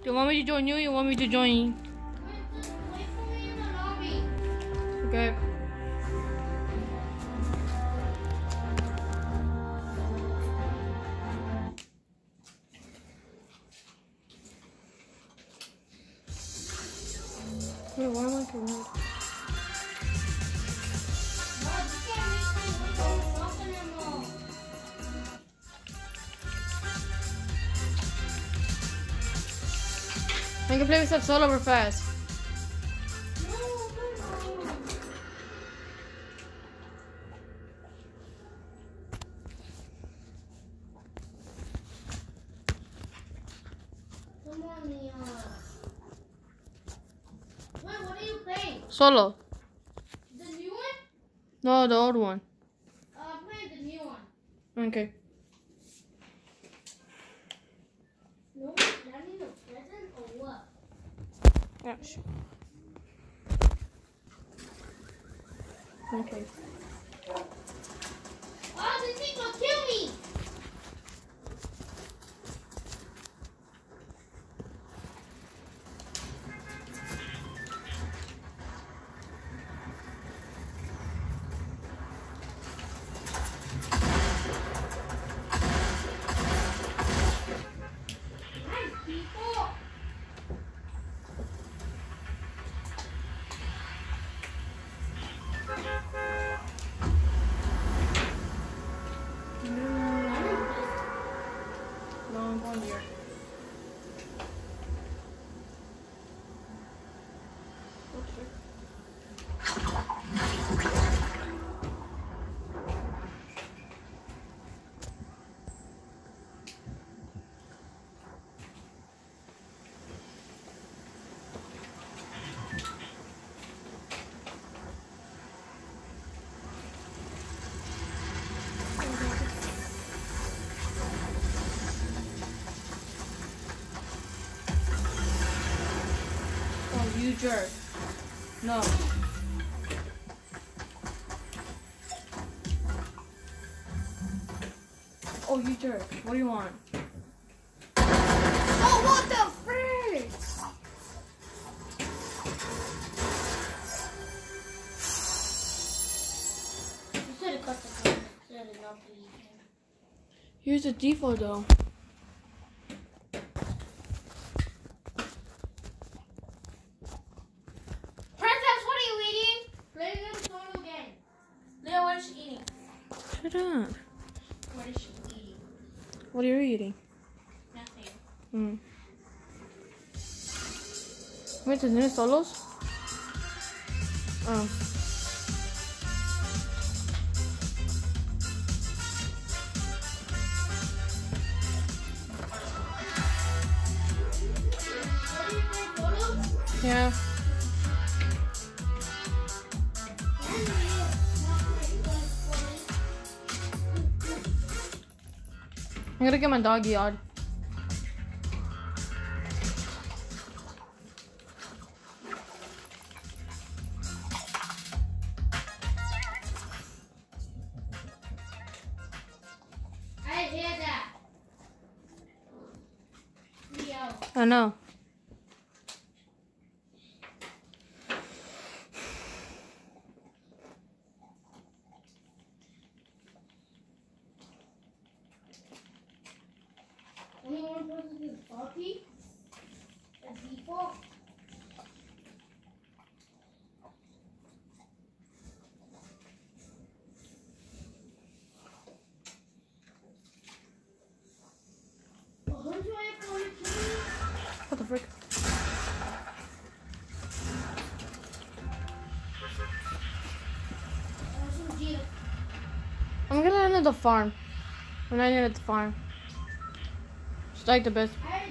you want me to join you? Or you want me to join you? Wait for me in the lobby. Okay. Wait, why am I so weird? I can play with that solo real fast. Come on, Leon. Wait, what are you playing? Solo. The new one? No, the old one. I'm playing the new one. Okay. No one's planning a present or what? Yeah, sure. Okay. Oh, this thing will kill me! Nice people! No, I'm going here. Oh, you jerk. No. Oh, you jerk. What do you want? Oh, what the frick? You should have cut the gun. You should have not believed him. Here's the default though. Princess, what are you eating? Playing a solo game. Leo, what is she eating? Shut up. What is she eating? What are you eating? Nothing. Wait, ¿tienes solos? Oh. What are you playing solos? Yeah. I'm gonna get my dog yard. I hear that. Leo. I know. Only one person is salty. That's default. What the frick? I'm gonna end at the farm. When I end at the farm. Just like the best.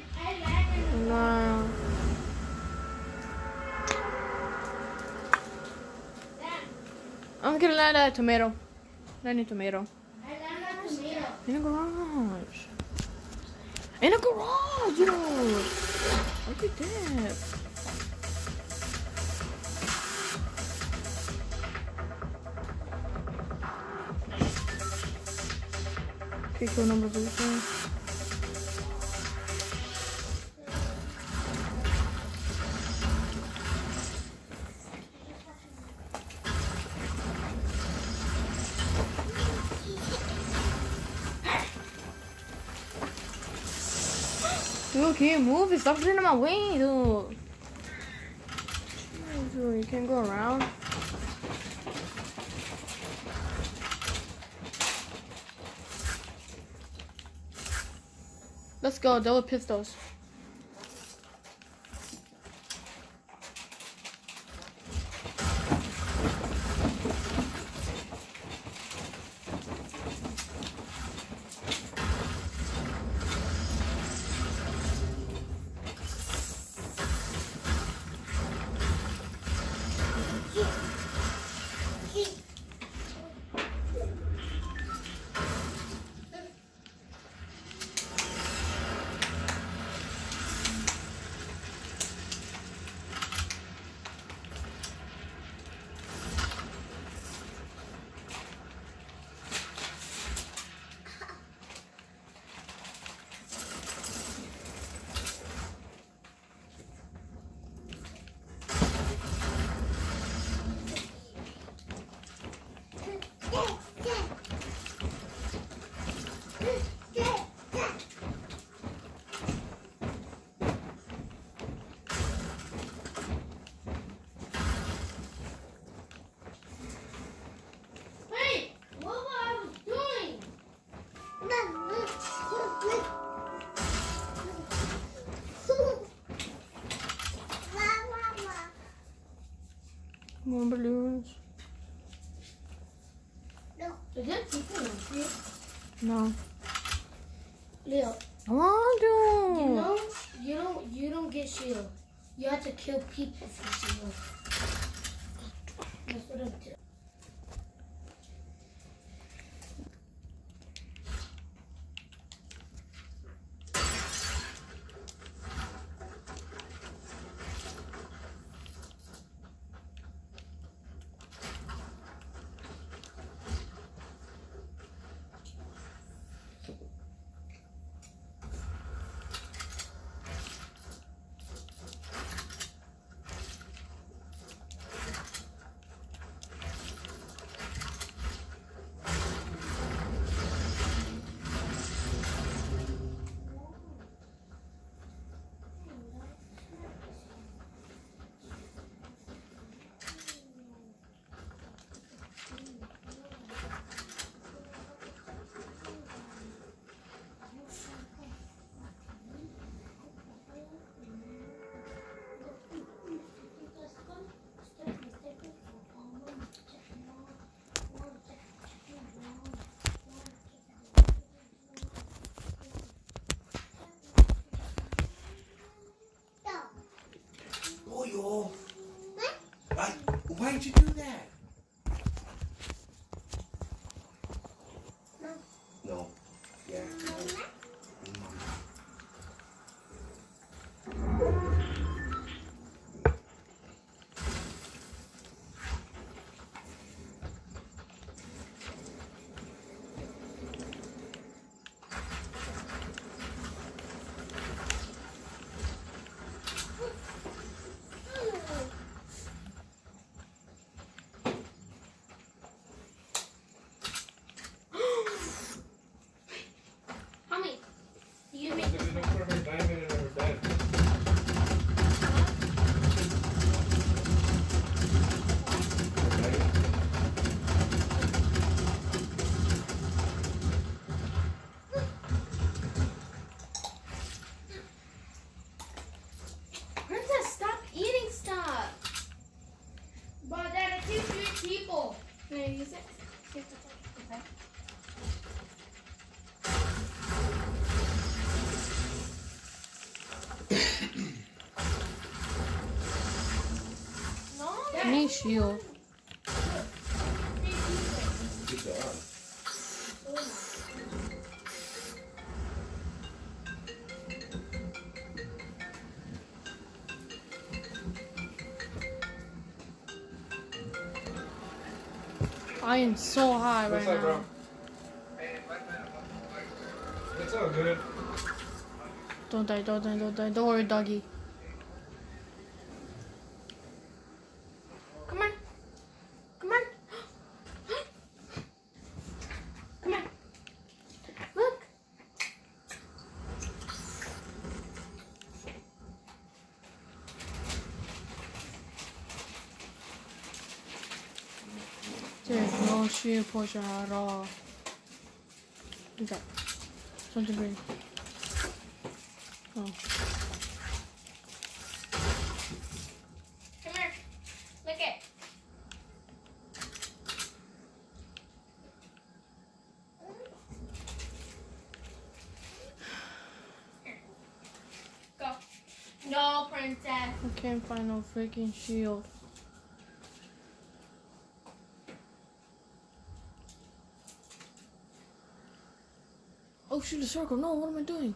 No. I'm gonna land at a tomato. Land a tomato. In a garage. In a garage, dude. Look at that. Okay, cool number 2. Dude, can you move it? Stop getting in my way, dude. Dude, you can't go around. Let's go, double pistols. Hey, what I was doing? More balloons. Is there people in here? No. Leo, I want to. you don't get shield. You have to kill people for shield. That's what I'm doing. Boyo. Why'd you do that? No. Yeah. Mommy, you make Don't put her diamond in her bed. Princess, stop eating stuff. But Dad, it takes 3 people. Can I use it? Okay. No. I need shield. Good job. I am so high right What's up, bro? now. It's all good. Don't die, don't die, don't die. Don't worry, doggy. Come on. Come on. Come on. Look. There's no shield portion at all. What is that? Something green. Oh. Come here. Look it. Here. Go. No, princess. I can't find no freaking shield. Oh shoot, the circle. No, what am I doing?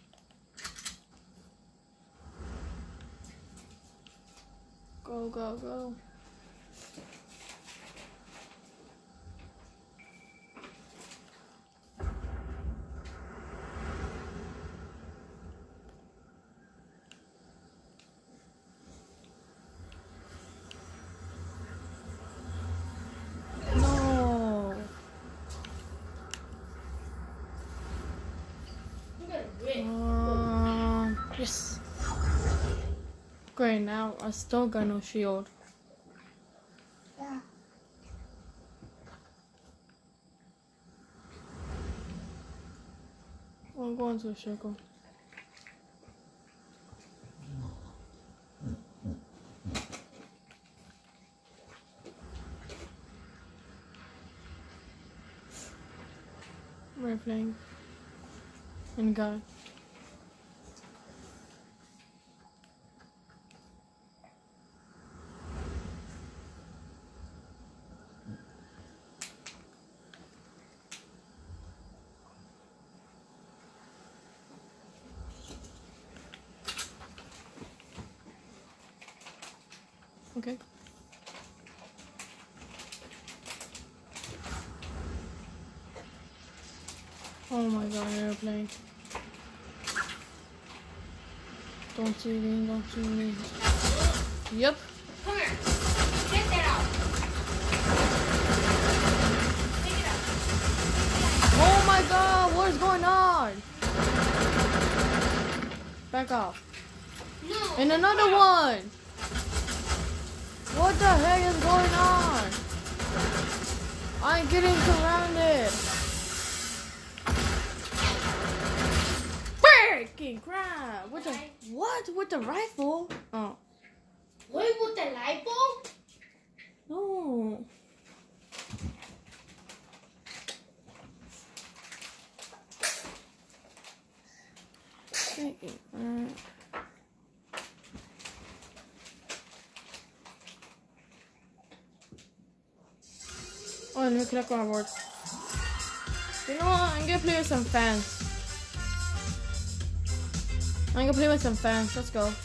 Go, go, go. No. I'm gonna win. Yes. Great, now I still got no shield. Yeah. I'm going to a circle. We're playing. And God. Okay. Oh my god, airplane. Don't see me, don't see me. Yep. Come here. Get that out. Take it out. Oh my god, what is going on? Back off. No. And another one. What the heck is going on? I'm getting surrounded. Freaking crap! What with the rifle? Oh Wait, with the light bulb? no! Freaking crap! Oh, let me collect my board. You know what? I'm gonna play with some fans. I'm gonna play with some fans. Let's go.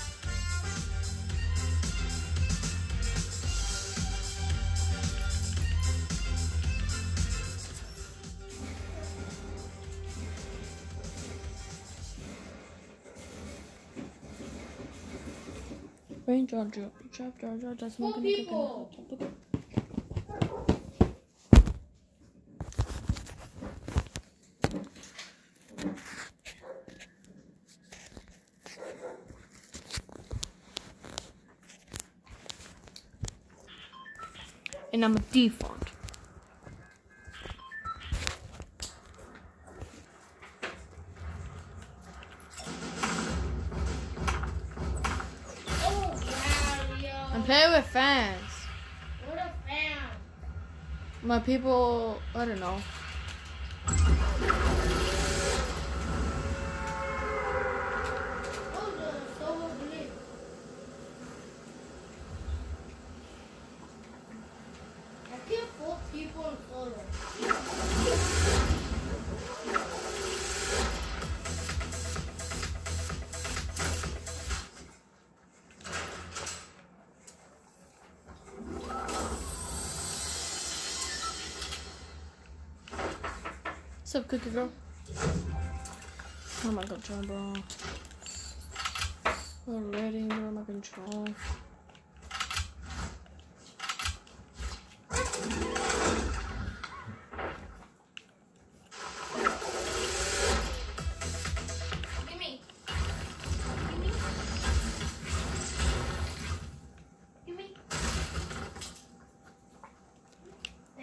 Rain drop, that's not gonna people. And I'm a default. Oh, yeah, Leo. I'm playing with fans. What a fan. My people, I don't know. Oh, the silver blue. I killed 4 people in photo. What's up, Cookie Girl? Oh my control, bro. Already, bro, my control. Give me. Give me.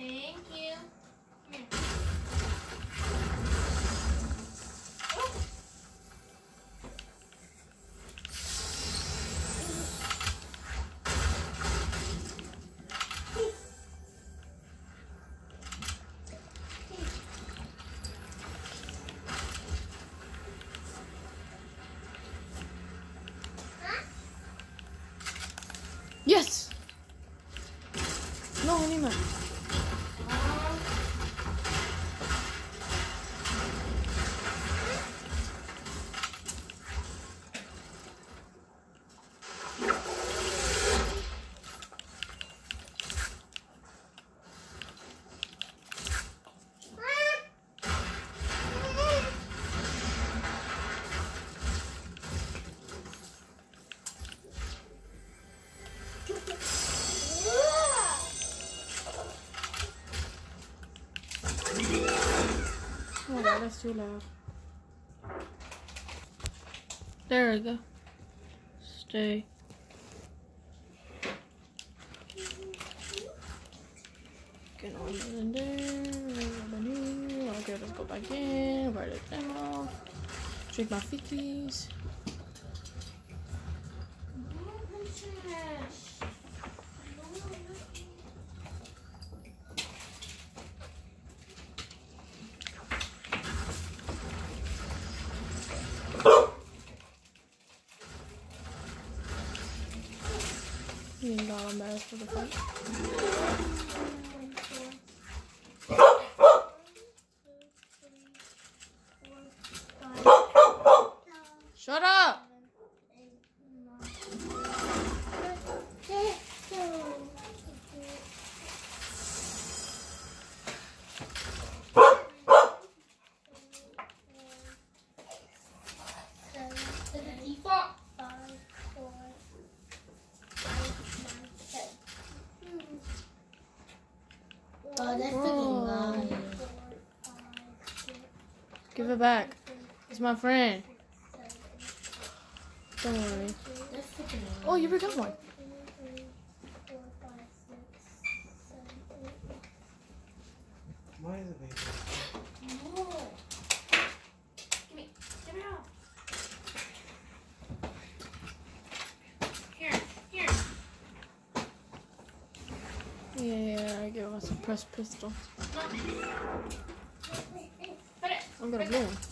That's too loud. There we go. Stay. Get on in there. Okay, let's go back in. Write it down. Drink my fickies. $1 for the fight. Shut up! Oh, that's freaking loud. Give it back. It's my friend. Don't worry. That's freaking loud. Oh, you forgot one. Why is it baby? No. Give me. Give it out. Here. Here. Yeah, I give us a pressed pistol. No. Put it. I'm gonna blow him.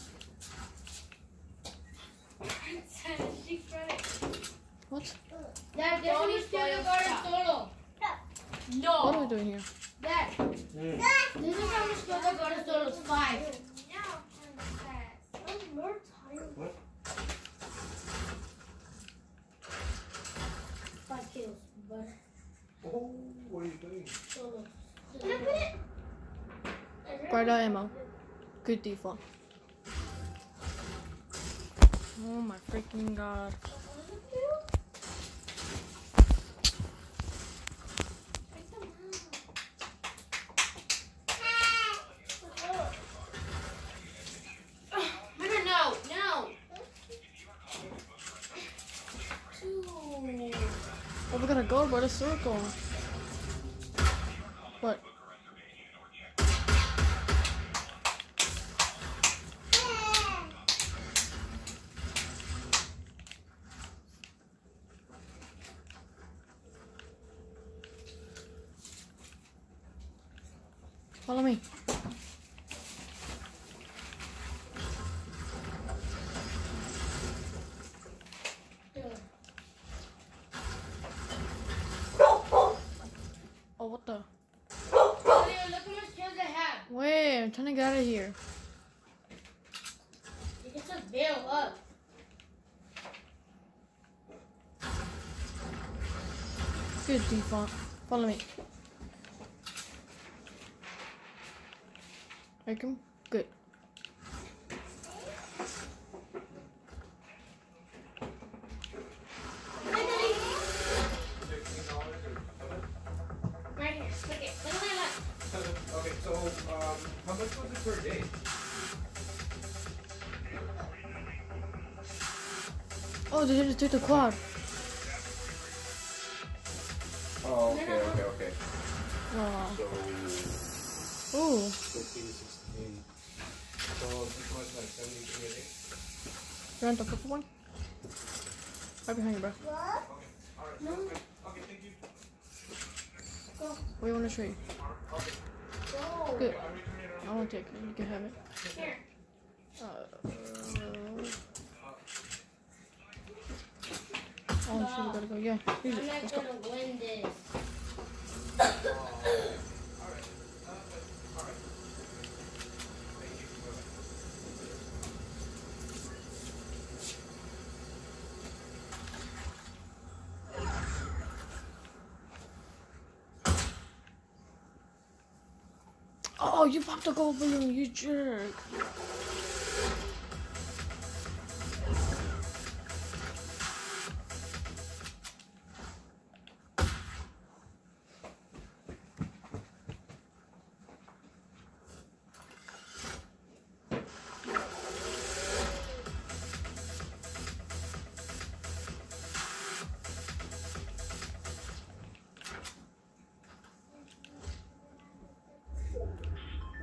What? Dad, this one is kindergarten solo. No. What are we doing here? Dad, this is how much kindergarten solo is 5. What? 5 kills, but Oh, what are you doing? solo. Can I put it? Bright eye ammo. Good default. Oh my freaking god. Oh, we gotta go by the circle. What? Follow me. Oh, what the? Look how much kills I have. Wait, I'm trying to get out of here. You can just bail up. Good default. Follow me. Make him. Good. Right here. Look it. Look at my left. Okay, so how much was it per day? Oh, they just took the quad. Oh, okay. Oh. So, Ooh. 15 to 16. So this was like 73 a day. You want the purple one? Right behind you, bro. Alright, No. okay, thank you. Go. What do you want to show you? Go. Good. I'm returning it I won't take it. You can have it. Here. Oh, shit, we gotta go. Yeah, use I'm it. not Let's go. gonna win this. Oh, you popped a gold balloon, you jerk.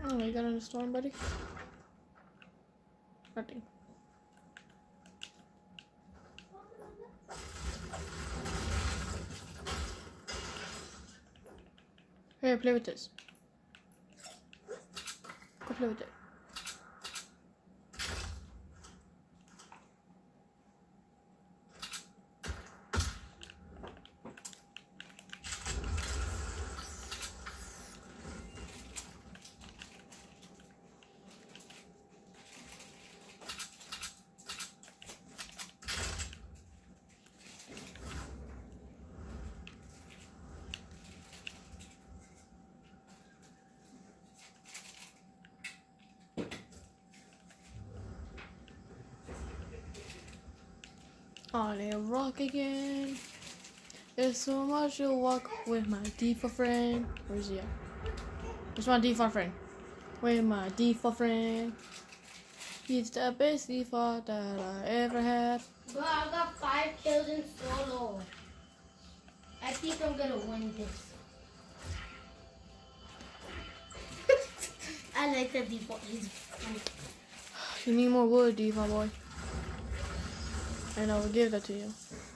Oh, you got in the storm, buddy? Nothing. Here, play with this. Go play with it. On a rock again. It's so much to walk with my default friend. Where's he at? Where's my default friend? With my default friend. He's the best default that I ever had. Bro, I got 5 kills in solo. I think I'm gonna win this. I like the default. He's funny. You need more wood, default boy. And I will give that to you.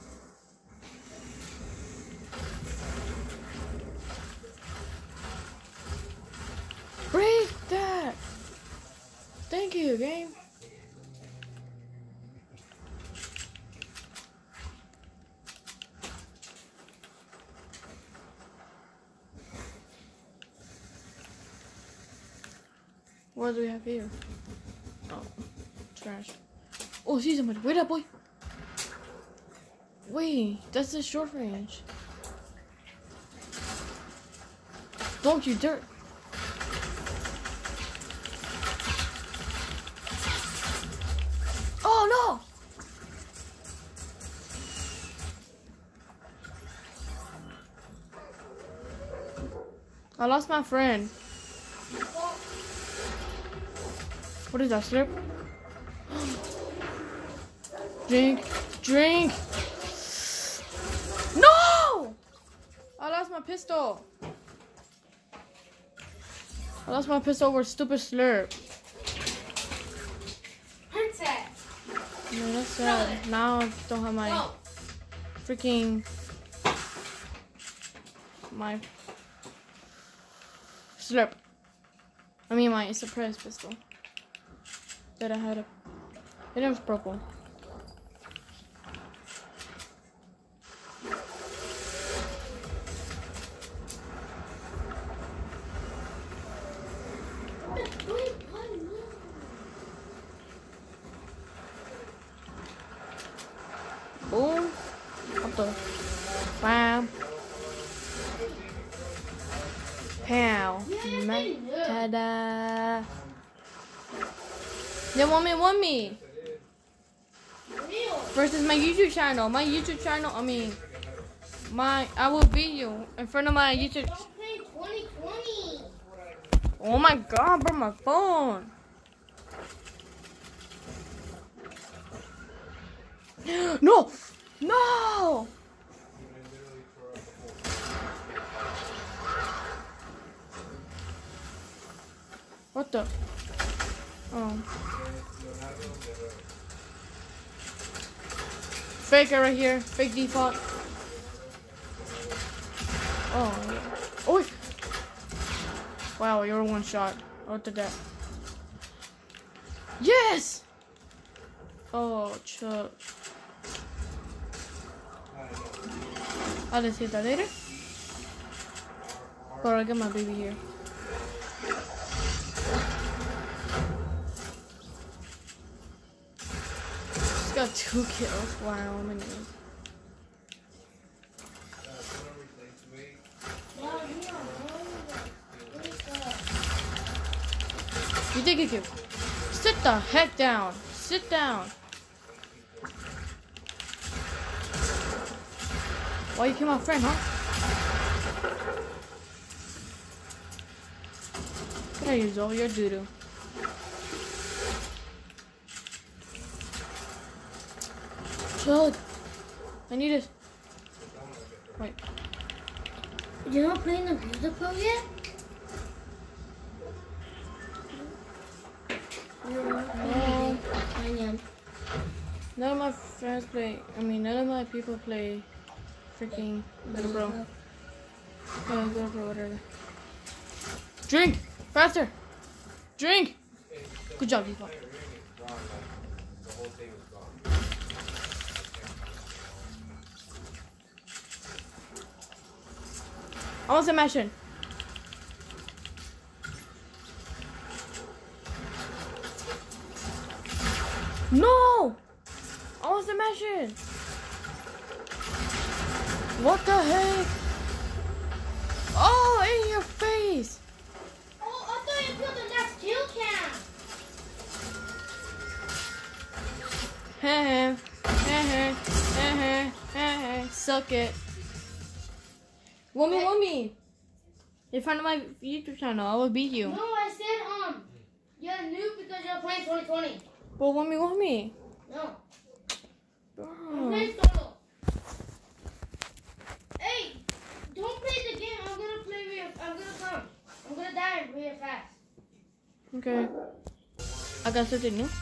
Break that! Thank you, game. What do we have here? Oh, trash. Oh, see somebody. Wait up, boy. Wait, that's the short range. Don't you dare. Oh no! I lost my friend. What is that, slurp? Drink, drink. No! I lost my pistol. I lost my pistol over stupid slurp. Princess. Man, that's sad. Now I don't have my freaking my slurp. I mean my suppressed pistol that I had a. It was purple. Boom. What the? Bam. Pow. Ta-da. They want me. First is my YouTube channel. My YouTube channel, I will beat you in front of my YouTube. Don't play 2020. Oh my god, bro, my phone. No! No! What the? Fake it right here. Fake default. Oh, yeah. Oh! Wow, you're one shot. What did that? Yes! Oh, Chuck. I'll just hit that later. But I'll get my baby here. Just got 2 kills. Wow, I'm in it. You did get killed. Sit the heck down. Sit down. Why you kill my friend, huh? Get out of here, Zoe. You're doo-doo. Chug. I need it. Wait. You're not playing the music pro yet? No. None of my friends play. None of my people play freaking Little Bro. Little Bro, whatever. Drink! Faster! Drink! Good job, people. The whole thing is gone. I want some action. No! I want some action. What the heck? Oh, in your face. Oh, I thought you killed the last kill cam. Suck it. Wummy. In front of my YouTube channel, I will beat you. No, I said you're new because you're playing 2020. Well, Wummy. No. Bro. I'm playing solo. Hey, don't play the game. I'm gonna come. I'm gonna die real fast. Okay. I got something new.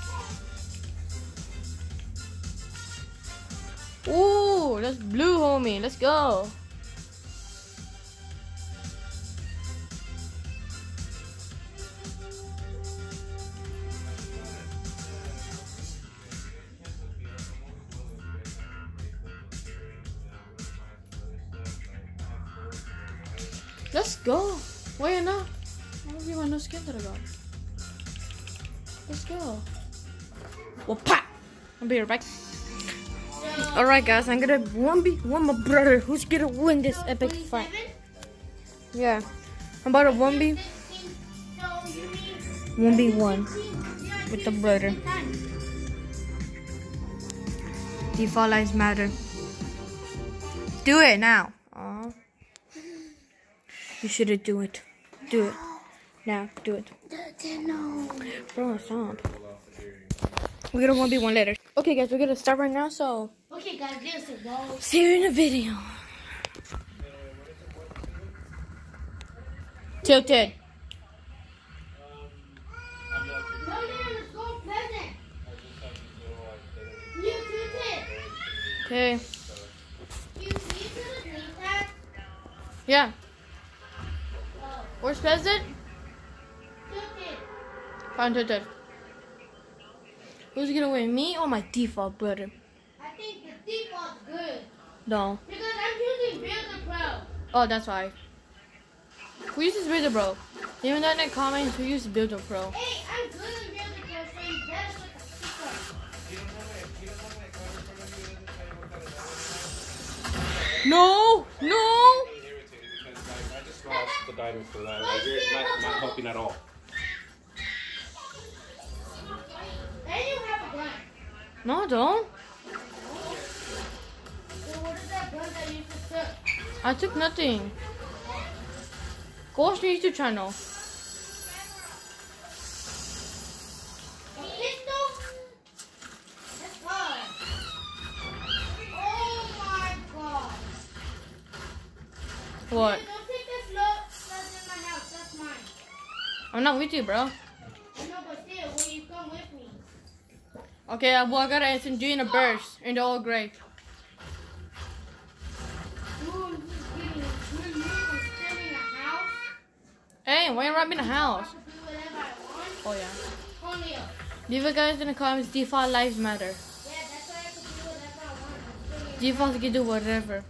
Ooh, that's blue, homie. Let's go. Let's go. Why not? I don't even know skin that I got. Let's go. Well, pat. I'll be right back. Alright, guys. I'm gonna 1v1 my brother. Who's gonna win this epic fight? Yeah. I'm about to 1v1 with the brother. Default lives matter. Do it now. Aww. You shouldn't do it. Do it. Now, do it. No. Bro, stop. We're gonna 1v1 later. Okay, guys, we're gonna start right now, so. Okay, guys, give us a go. See you in the video. Tilted. No, let's go present. You tilted. Okay. You need to leave that. Yeah. Oh, Where's Peasant? tilted. Found Tilted. Who's gonna win, me or my default brother? I think the default's good. No. Because I'm using Builder Pro. Oh, that's why. Who uses Builder Pro? Leave that in the comments who uses Builder Pro. Hey, I'm good in Builder Pro, so you better look at super. No! No! Irritated because I just lost the diamond for that. Like, you're not helping at all. And you have a gun. No, don't. So what is that gun that you just took? I took nothing. Go watch the YouTube channel. A pistol? That's good. Oh my god. What? Hey, don't take this look. That's in my house. That's mine. I'm not with you, bro. I know, but still, will you come with me? Okay, well, I got an SMG in a burst in the old grave. Ooh, he's getting stealing a house. Hey, why you robbing a I house? can do whatever I want. Oh, yeah. Only up. Leave it, guys, in the comments. Default lives matter. Yeah, that's why I can do whatever I want. Defaults can do whatever.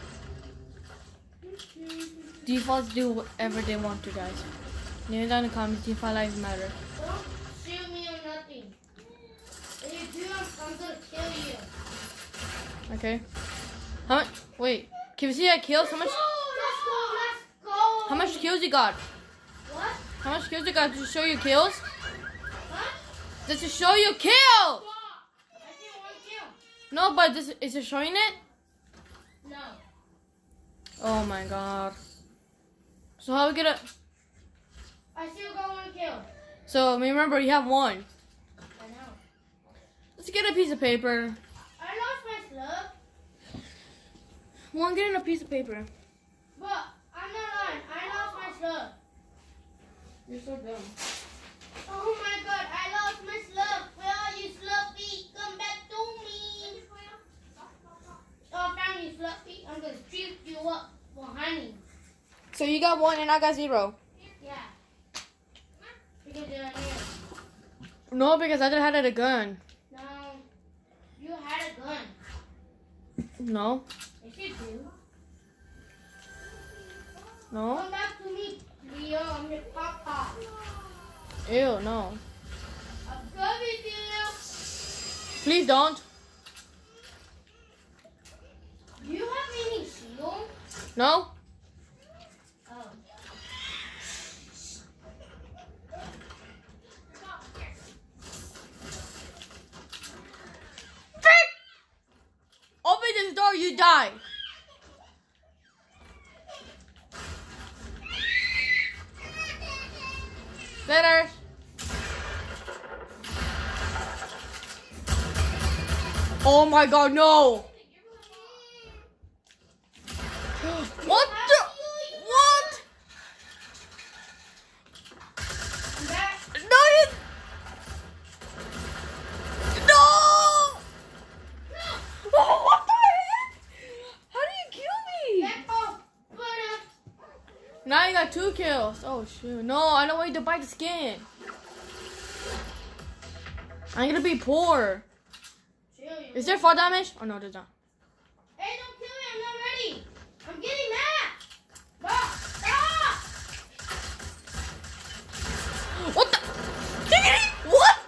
Defaults do whatever they want to, guys. Leave it down in the comments. Default lives matter. Don't shoot me or nothing. If you do, I'm gonna kill you. Okay. How much? Wait. Can we see that kills? How much? Let's go. Let's go. How much kills you got? What? How much kills you got? Does it show you kills? What? Does it show you kills? I see one kill. No, but is it showing it? No. Oh my god. So how we gonna? I still got one kill. So remember, you have one. I know. Let's get a piece of paper. I lost my slug, One, get in a piece of paper. but I'm not lying. I lost my slug. You're so dumb. Oh my god, I lost shoot you up for honey. So you got 1 and I got 0. Yeah. Because you're here. No, because I just had a gun. No. You had a gun. No. Yes, you do. No. Come back to me, Leo. I'm your papa. Ew, no. I'm coming, Leo. Please don't. Do you have any shield? No. Oh. Frick! Open this door, you die. Later. Oh my god, no. What the? What? I'm back. No, you. No. Oh, what the heck? How do you kill me? Back off. Butter. Now you got 2 kills. Oh shoot. No, I don't want you to bite the skin. I'm gonna be poor. Chill, you. Is there fall damage? Oh no, there's not. Hey, don't kill me. I'm not ready. I'm getting mad. Stop. Stop. What the? What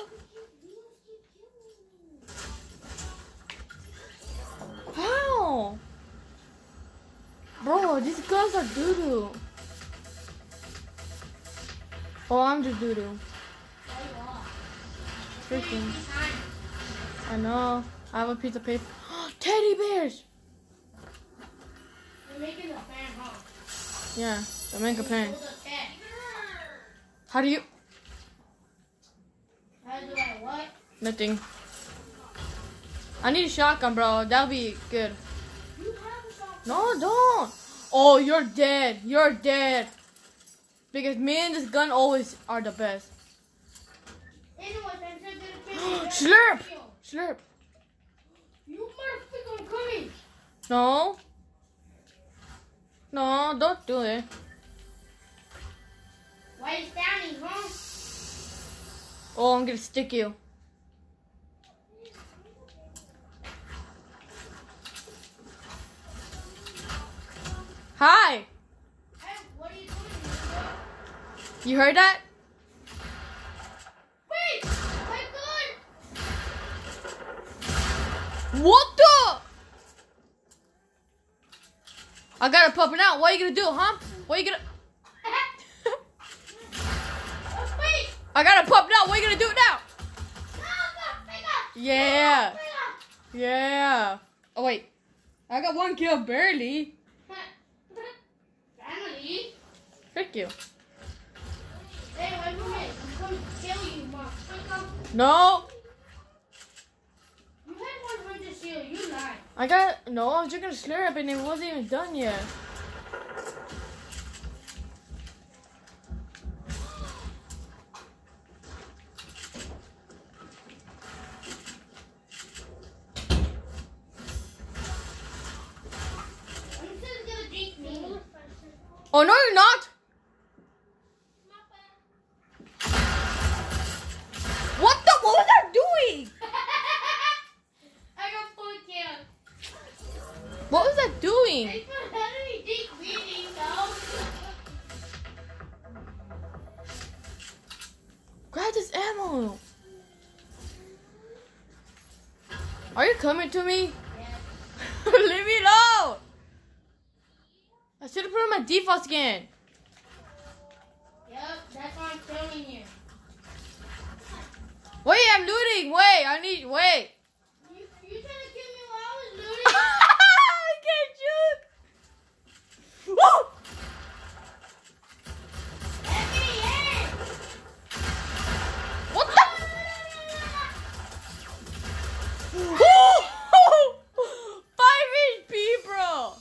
the? How? Bro, these guns are doo-doo. Oh, I'm just doo-doo. Freaking. I know. I have a piece of paper. Teddy bears! You're making the fan, huh? Yeah, they're making a plan. Hold the cat. How do you? How do I what? Nothing. I need a shotgun, bro. That'll be good. You have a shot. No, don't. Oh, you're dead. You're dead. Because me and this gun always are the best. Anyways, I'm still gonna kill you. Slurp! Slurp. You motherfucker, I'm coming. No. No, don't do it. Why you standing, huh? Oh, I'm gonna stick you. Hi. Hey, what are you doing? You heard that? Wait! My gun! What the? I gotta pop it out. What are you gonna do, huh? What are you gonna? Wait! I gotta pop it out. What are you gonna do now? No, no, pick up! Yeah. Pick up! Yeah. Oh wait. I got 1 kill barely. Family? Frick you. Hey, wait for me. I'm going to kill you, Mom. Pick up. No. You had 100 shield. You lied. I got no. I was just gonna slurp and it wasn't even done yet. I'm just gonna drink me. Oh no, you're not. What the? What was that doing? I got 4 kills. What was that doing? They put Henry deep breathing, though. Grab this ammo. Are you coming to me? Yeah. Leave me alone. I should have put on my default skin. Yep, that's why I'm killing you. Wait, I'm looting. Wait, I need. Wait. You trying to kill me while I was looting? I can't shoot. Woo! Let me in! What the? Woo! 5 HP, bro.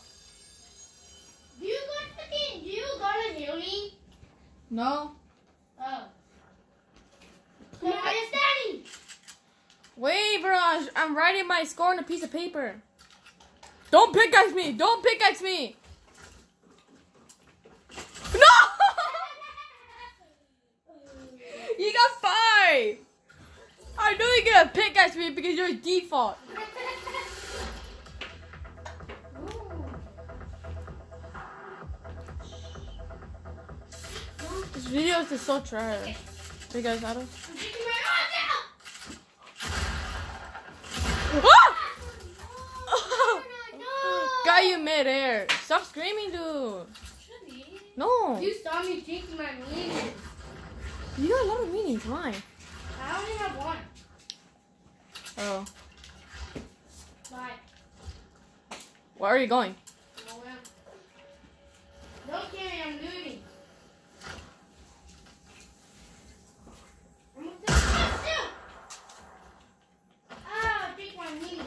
Do you gonna heal me? No. Oh. So why are you standing? Wait, bro. I'm writing my score on a piece of paper. Don't pickaxe me! Don't pickaxe me! No! You got 5! I knew you were gonna pickaxe me because you're default. This video is just so trash. Because I don't. Got you mid-air. Stop screaming, dude. No. You saw me drinking my meaning. You got a lot of meanings. Why? I only have one. Oh. Bye. Where are you going? Nowhere. Don't kill me, I'm looting. I'm gonna take ah, drink my meaning.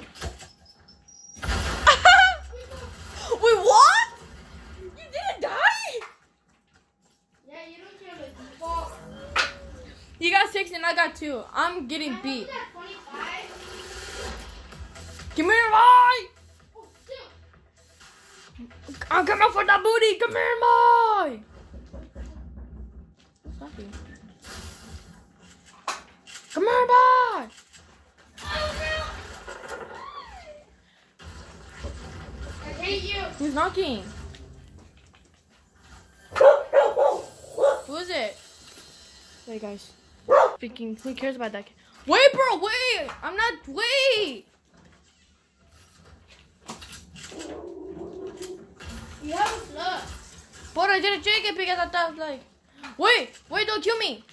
Wait, what? You didn't die? Yeah, you don't kill the default. You got 6 and I got 2. I'm getting beat. I got 25. Come here, boy! Oh, shoot. I'm coming for the booty. Come here, boy! Stop you. Come here, boy! Oh, no. I hate you. Who's knocking? Who is it? Hey, guys. Freaking, who cares about that? Wait, bro, wait! I'm not, wait! You have a slug. But I didn't drink it because I thought, like, wait, don't kill me.